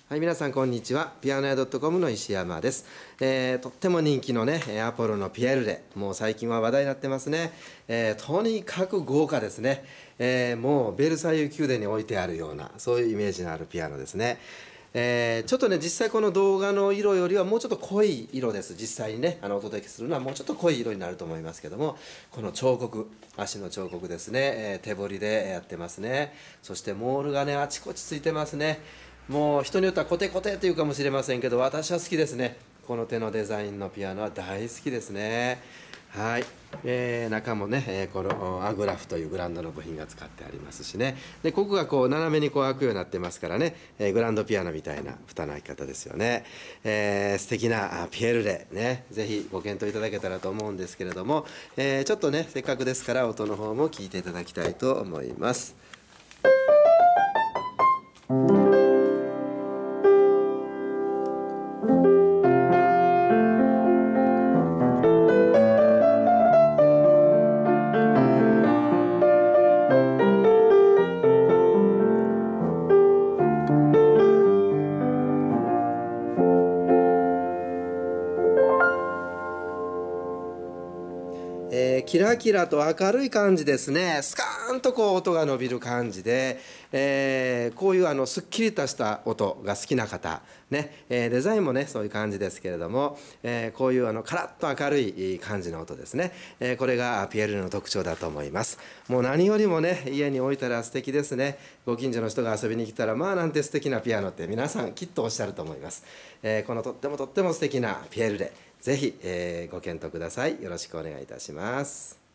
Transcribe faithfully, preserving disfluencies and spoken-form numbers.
はい、皆さんこんにちは。ピアノ屋 .com の石山です。えー、とっても人気のね、アポロのピエールレ、もう最近は話題になってますね。えー、とにかく豪華ですね。えー、もうベルサイユ宮殿に置いてあるような、そういうイメージのあるピアノですね。えー、ちょっとね、実際この動画の色よりはもうちょっと濃い色です。実際にね、あのお届けするのはもうちょっと濃い色になると思いますけども、この彫刻、足の彫刻ですね、えー、手彫りでやってますね。そしてモールがね、あちこちついてますね。もう人によってはコテコテというかもしれませんけど、私は好きですね。この手のデザインのピアノは大好きですね。はい、えー、中もね、えー、このアグラフというグランドの部品が使ってありますしね。でここがこう斜めにこう開くようになってますからね、えー、グランドピアノみたいな蓋の開き方ですよね。えー、素敵なピエールレね、ぜひご検討いただけたらと思うんですけれども、えー、ちょっとねせっかくですから音の方も聞いていただきたいと思います。えー、キラキラと明るい感じですね。スカーンとこう音が伸びる感じで、えー、こういうあのすっきりとした音が好きな方、ねえー、デザインもねそういう感じですけれども、えー、こういうあのカラッと明るい感じの音ですね、えー、これがピエールレの特徴だと思います。もう何よりもね家に置いたら素敵ですね。ご近所の人が遊びに来たら、まあなんて素敵なピアノって皆さんきっとおっしゃると思います。えー、このとってもとっても素敵なピエールレ、ぜひ、えー、ご検討ください。よろしくお願いいたします。